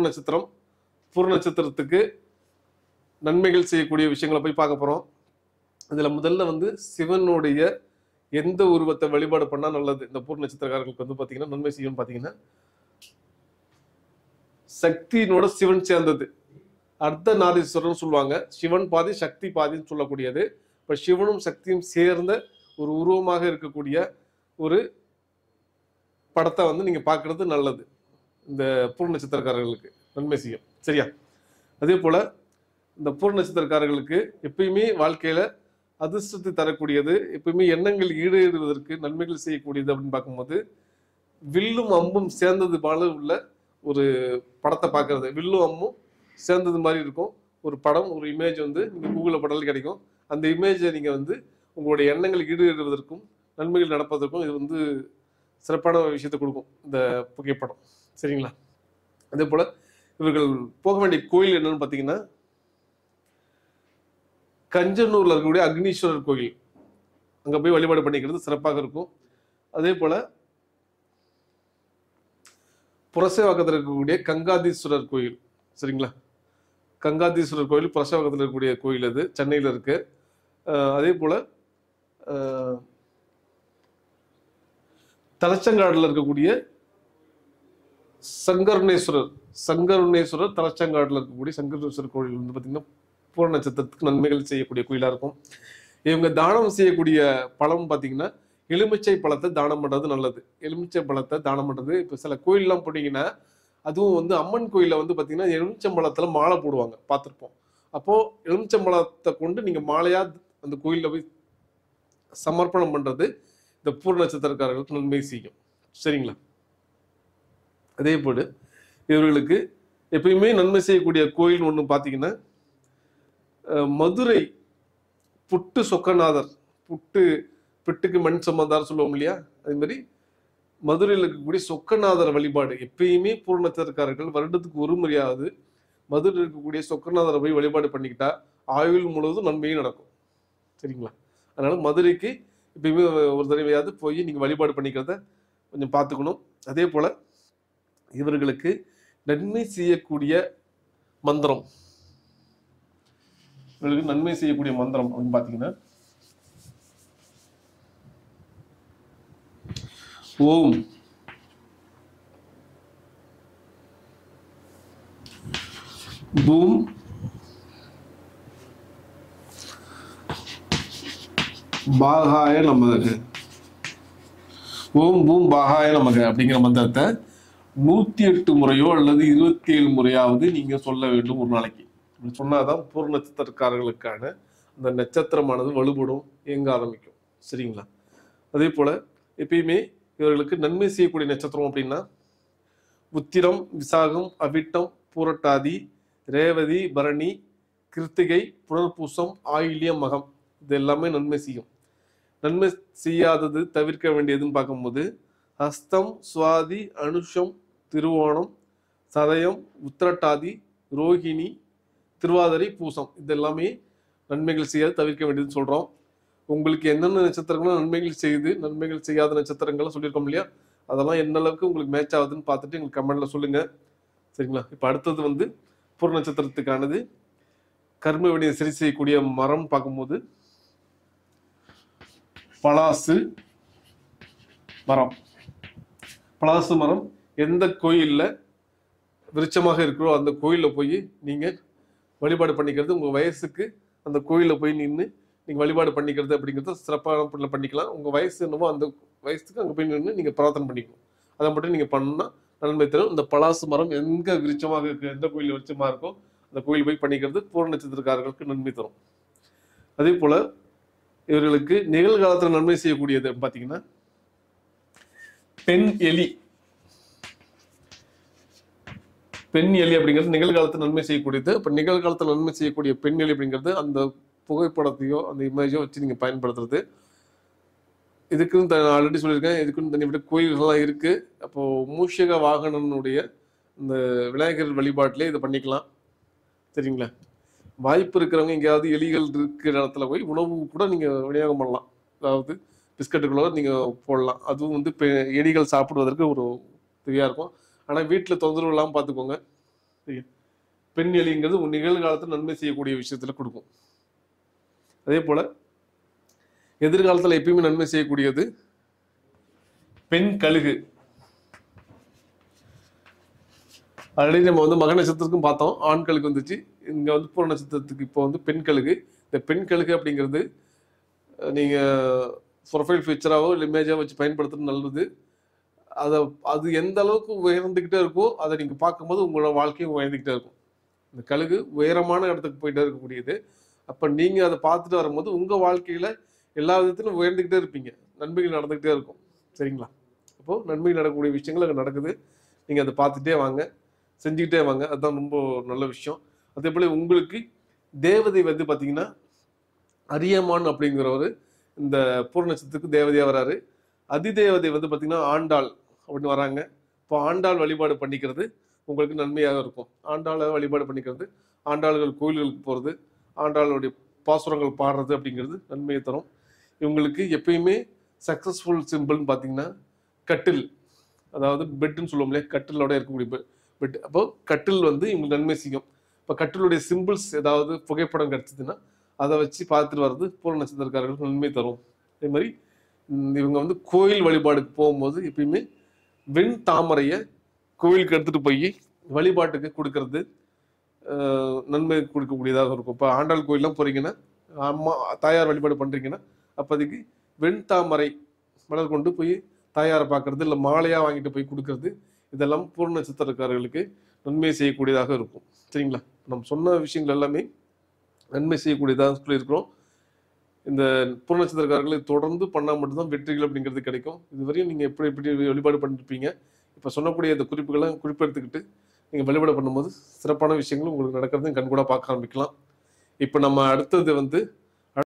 நட்சத்திரம். பூர நட்சத்திரத்துக்கு நன்மைகள் செய்யக்கூடிய விஷயங்களை போய் பார்க்க போறோம். இதுல முதல்ல வந்து சிவனுடைய எந்த உருவத்தை வழிபாடு பண்ணா நல்லது இந்த பூர நட்சத்திரக்காரர்களுக்கு வந்து பாத்தீங்கன்னா நன்மை செய்யும் பாத்தீங்கன்னா, சக்தியினோட சிவன் சேர்ந்தது அர்த்த நாரீஸ்வரன் சொல்லுவாங்க. சிவன் பாதி சக்தி பாதின்னு சொல்லக்கூடியது. இப்ப சிவனும் சக்தியும் சேர்ந்த ஒரு உருவமாக இருக்கக்கூடிய ஒரு படத்தை வந்து நீங்க பாக்குறது நல்லது. இந்த பூர நட்சத்திரக்காரர்களுக்கு நன்மை செய்யும். சரியா? அதே போல இந்த பூர நட்சத்திரக்காரர்களுக்கு எப்பயுமே வாழ்க்கையில அதிர்ஷ்டத்தை தரக்கூடியது, எப்பயுமே எண்ணங்கள் ஈடேறுவதற்கு நன்மைகள் செய்யக்கூடியது அப்படின்னு பார்க்கும்போது, வில்லும் அம்பும் சேர்ந்தது போல உள்ள ஒரு படத்தை பார்க்கறது. வில்லும் அம்பும் சேர்ந்தது மாதிரி இருக்கும் ஒரு படம், ஒரு இமேஜ் வந்து நீங்க கூகுளில் படம் கிடைக்கும். அந்த இமேஜை நீங்க வந்து உங்களுடைய எண்ணங்கள் ஈடேறுவதற்கும் நன்மைகள் நடப்பதற்கும் இது வந்து சிறப்பான விஷயத்தை கொடுக்கும் இந்த புகைப்படம். சரிங்களா? அதே போல இவர்கள் போக வேண்டிய கோயில் என்னன்னு பார்த்தீங்கன்னா, கஞ்சனூர்ல இருக்கக்கூடிய அக்னீஸ்வரர் கோயில். அங்க போய் வழிபாடு பண்ணிக்கிறது சிறப்பாக இருக்கும். அதே போல புரசைவாக்கத்தில் இருக்கக்கூடிய கங்காதீஸ்வரர் கோயில். சரிங்களா? கங்காதீஸ்வரர் கோயில் புரசைவாக்கத்தில் இருக்கக்கூடிய கோயில், அது சென்னையில் இருக்கு. அதே போல தலச்சங்காடுல இருக்கக்கூடிய சங்கருணேஸ்வரர் தலச்சங்காடுல இருக்கக்கூடிய சங்கருணேஸ்வரர் கோயில் வந்து பார்த்தீங்கன்னா பூர நட்சத்திரத்துக்கு நன்மைகள் செய்யக்கூடிய கோயிலா இருக்கும். இவங்க தானம் செய்யக்கூடிய பழம் பார்த்தீங்கன்னா, எலுமிச்சை பழத்தை தானம் பண்றது நல்லது. எலுமிச்சை பழத்தை தானம் பண்றது, இப்போ சில கோயிலெல்லாம் போனீங்கன்னா, அதுவும் வந்து அம்மன் கோயிலில் வந்து பார்த்தீங்கன்னா எலுமிச்சம்பழத்தில் மாலை போடுவாங்க, பார்த்துருப்போம். அப்போ எலுமிச்சம்பழத்தை கொண்டு நீங்க மாலையா அந்த கோயிலில் போய் சமர்ப்பணம் பண்றது இந்த பூர நட்சத்திரக்காரர்களுக்கு நன்மை செய்யும். சரிங்களா? அதே போல இவர்களுக்கு எப்பயுமே நன்மை செய்யக்கூடிய கோயில் ஒன்று பார்த்தீங்கன்னா, மதுரை புட்டு சொக்கநாதர், பிட்டுக்கு மண் சுமந்தார் சொல்லுவோம் இல்லையா, அதே மாதிரி மதுரையில் இருக்கக்கூடிய சொக்கநாதர் வழிபாடு எப்பயுமே பூர நட்சத்திரக்காரர்கள் வருடத்துக்கு ஒரு முறையாவது மதுரையில் இருக்கக்கூடிய சொக்கநாதரை போய் வழிபாடு பண்ணிக்கிட்டா ஆயுள் முழுவதும் நன்மையும் நடக்கும். சரிங்களா? அதனால மதுரைக்கு எப்பயுமே ஒரு தடவையாவது போய் நீங்க வழிபாடு பண்ணிக்கிறத கொஞ்சம் பார்த்துக்கணும். அதே போல இவர்களுக்கு நன்மை செய்யக்கூடிய மந்திரம், இவர்களுக்கு நன்மை செய்யக்கூடிய மந்திரம் அப்படின்னு பார்த்தீங்கன்னா, ஓம் பூம் பாகாய நமக, ஓம் பூம் பாகாய நமக அப்படிங்கிற மந்திரத்தை 108 முறையோ அல்லது 27 முறையாவது நீங்க சொல்ல வேண்டும் ஒரு நாளைக்கு. சொன்னாதான் பூர நட்சத்திரக்காரர்களுக்கான அந்த நட்சத்திரமானது வலுப்படும், இயங்க ஆரம்பிக்கும். சரிங்களா? அதே போல எப்பயுமே இவர்களுக்கு நன்மை செய்யக்கூடிய நட்சத்திரம் அப்படின்னா, உத்திரம், விசாகம், அவிட்டம், பூரட்டாதி, ரேவதி, பரணி, கிருத்திகை, புனர்பூசம், ஆயில்யம், மகம். இது எல்லாமே நன்மை செய்யும். நன்மை செய்யாதது தவிர்க்க வேண்டியதுன்னு பார்க்கும்போது, ஹஸ்தம், சுவாதி, அனுஷம், திருவோணம், சதயம், உத்திரட்டாதி, ரோஹிணி, திருவாதிரை, பூசம். இது எல்லாமே நன்மைகள் செய்யாது தவிர்க்க வேண்டியதுன்னு சொல்றோம். உங்களுக்கு என்னென்ன நட்சத்திரங்களும் நன்மைகள் செய்யுது, நன்மைகள் செய்யாத நட்சத்திரங்களும் சொல்லியிருக்கோம் இல்லையா, அதெல்லாம் என்ன அளவுக்கு உங்களுக்கு மேட்ச் ஆகுதுன்னு பார்த்துட்டு எங்களுக்கு கமெண்ட்ல சொல்லுங்க. சரிங்களா? இப்போ அடுத்தது வந்து பூர நட்சத்திரத்துக்கானது கர்ம வினையை சரி செய்யக்கூடிய மரம் பார்க்கும்போது, பலாசு மரம். பலாசு மரம் எந்த கோயில்ல விருட்சமாக இருக்கிறோ அந்த கோயிலில் போய் நீங்க வழிபாடு பண்ணிக்கிறது, உங்க வயசுக்கு அந்த கோயிலில் போய் நின்று நீங்க வழிபாடு பண்ணிக்கிறது அப்படிங்கிறத சிறப்பான பண்ணிக்கலாம். உங்க வயசு என்னவோ அந்த வயசுக்கு அங்கே போய் நின்று நீங்க பிரார்த்தனை பண்ணிக்கணும். அதை மட்டும் நீங்க பண்ணா நன்மை தரும். இந்த பலாசு மரம் எங்க விருட்சமாக இருக்கு, எந்த கோயில் விருட்சமா இருக்கோ அந்த கோயில் போய் பண்ணிக்கிறது பூர நட்சத்திரக்காரர்களுக்கு நன்மை தரும். அதே போல இவர்களுக்கு நிகழ்காலத்தில் நன்மை செய்யக்கூடியது பார்த்தீங்கன்னா, பெண் எலி. பெண் எலி அப்படிங்கிறது நிகழ்காலத்தில் நன்மை செய்யக்கூடியது. இப்போ நிகழ்காலத்தில் நன்மை செய்யக்கூடிய பெண் எலி அப்படிங்கிறது அந்த புகைப்படத்தையோ அந்த இமேஜோ வச்சு நீங்க பயன்படுத்துறது. இதுக்குன்னு ஆல்ரெடி சொல்லியிருக்கேன், இதுக்குன்னு தனிப்பட்ட கோயில்கள்லாம் இருக்கு. அப்போ மூஷக வாகனனுடைய இந்த விநாயகர் வழிபாட்டிலே இதை பண்ணிக்கலாம். சரிங்களா? வாய்ப்பு இருக்கிறவங்க எங்கேயாவது எலிகள் இருக்கிற இடத்துல போய் உணவு கூட நீங்க விநியோகம் பண்ணலாம். அதாவது பிஸ்கட்டுகளோ நீங்க போடலாம். அதுவும் வந்து எலிகள் சாப்பிடுவதற்கு ஒரு உதவியா இருக்கும். ஆனா வீட்டுல தொந்தரவு இல்லாமல் பார்த்துக்கோங்க. பெண் எலிங்கிறது நிகழ்காலத்தில் நன்மை செய்யக்கூடிய விஷயத்துல கொடுக்கும். அதே போல எதிர்காலத்துல எப்பயுமே நன்மை செய்யக்கூடியது பெண் கழுகு. ஆல்ரெடி நம்ம வந்து மக நட்சத்திரத்துக்கும் பார்த்தோம், ஆண் கழுகு வந்துச்சு. இங்க வந்து பூர நட்சத்திரத்துக்கு இப்போ வந்து பெண் கழுகு. இந்த பெண் கழுகு அப்படிங்கிறது நீங்க ப்ரொஃபைல் பிக்சராவோ இல்லை இமேஜாவோ வச்சு பயன்படுத்துறது நல்லது. அது எந்த அளவுக்கு உயர்ந்துகிட்டே இருக்கோ அதை நீங்க பார்க்கும்போது உங்களோட வாழ்க்கையும் உயர்ந்துகிட்டே இருக்கும். இந்த கழுகு உயரமான இடத்துக்கு போயிட்டே இருக்கக்கூடியது. அப்ப நீங்க அதை பார்த்துட்டு வரும்போது உங்க வாழ்க்கையில எல்லா விதத்திலும் உயர்ந்துகிட்டே இருப்பீங்க, நன்மைகள் நடந்துகிட்டே இருக்கும். சரிங்களா? அப்போ நன்மைகள் நடக்கக்கூடிய விஷயங்கள் அங்கே நடக்குது. நீங்க அதை பார்த்துட்டே வாங்க, செஞ்சுக்கிட்டே வாங்க. அதுதான் ரொம்ப நல்ல விஷயம். அதே போல உங்களுக்கு தேவதை வந்து பார்த்தீங்கன்னா அரியமான் அப்படிங்கிறவர் இந்த பூர நட்சத்திரத்துக்கு தேவதையா வராரு. அதிதேவதை வந்து பார்த்தீங்கன்னா ஆண்டாள் அப்படின்னு வராங்க. இப்போ ஆண்டாள் வழிபாடு பண்ணிக்கிறது உங்களுக்கு நன்மையாக இருக்கும். ஆண்டாளை வழிபாடு பண்ணிக்கிறது, ஆண்டாள்கள் கோயில்களுக்கு போகிறது, ஆண்டாளுடைய பாசுரங்கள் பாடுறது அப்படிங்கிறது நன்மையை தரும். இவங்களுக்கு எப்பயுமே சக்ஸஸ்ஃபுல் சிம்பிள்னு பார்த்தீங்கன்னா கட்டில், அதாவது பெட்டுன்னு சொல்லுவோம் இல்லையா, கட்டிலோட இருக்கக்கூடிய பெட். அப்போ கட்டில் வந்து இவங்களுக்கு நன்மை செய்யும். இப்போ கட்டிலுடைய சிம்பிள்ஸ் ஏதாவது புகைப்படம் கிடைச்சதுன்னா அதை வச்சு பார்த்துட்டு வர்றது பூர நட்சத்திரக்காரர்களுக்கு நன்மை தரும். அதே மாதிரி இவங்க வந்து கோயில் வழிபாடுக்கு போகும்போது எப்பயுமே வெண் தாமரையை கோயிலுக்கு எடுத்துட்டு போய் வழிபாட்டுக்கு கொடுக்கறது நன்மை கொடுக்கக்கூடியதாக இருக்கும். இப்போ ஆண்டாள் கோயிலெலாம் போறீங்கன்னா, அம்மா தாயார் வழிபாடு பண்றீங்கன்னா அப்போதைக்கு வெண் தாமரை மலர் கொண்டு போய் தாயாரை பார்க்கறது, இல்லை மாலையாக வாங்கிட்டு போய் கொடுக்கறது, இதெல்லாம் பூர நட்சத்திரக்காரர்களுக்கு நன்மை செய்யக்கூடியதாக இருக்கும். சரிங்களா? நம்ம சொன்ன விஷயங்கள் எல்லாமே நன்மை செய்யக்கூடியதாக சொல்லியிருக்கிறோம். இந்த பூர நட்சத்திரக்காரர்களை தொடர்ந்து பண்ணால் மட்டும்தான் வெற்றிகள் அப்படிங்கிறது கிடைக்கும். இதுவரையும் நீங்கள் எப்படி எப்படி வழிபாடு பண்ணிருப்பீங்க, இப்போ சொன்னக்கூடிய இந்த குறிப்புகளை குறிப்பெடுத்துக்கிட்டு நீங்கள் வழிபாடு பண்ணும்போது சிறப்பான விஷயங்களும் உங்களுக்கு நடக்கிறது கண்கூட பார்க்க ஆரம்பிக்கலாம். இப்போ நம்ம அடுத்தது வந்து